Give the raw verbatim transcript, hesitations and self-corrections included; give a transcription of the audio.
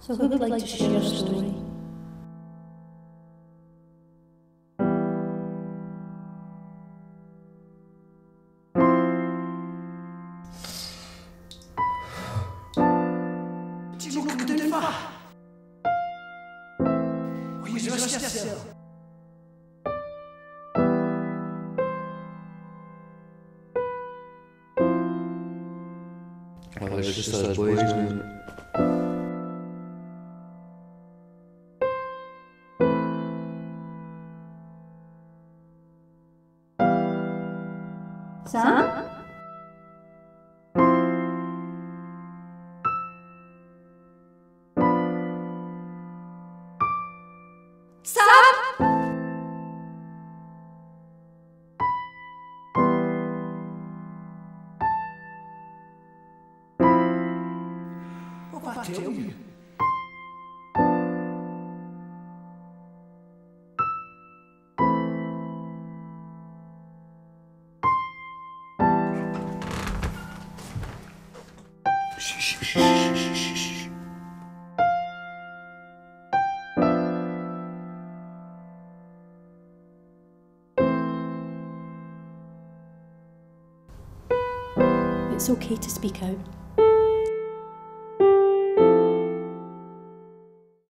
So who would like to share your story? Tu ne connais pas. Oui, je reste seul. Well, there's just those boys and... Sam? What I tell you? Shh, shh, shh, shh, shh, shh. It's okay to speak out.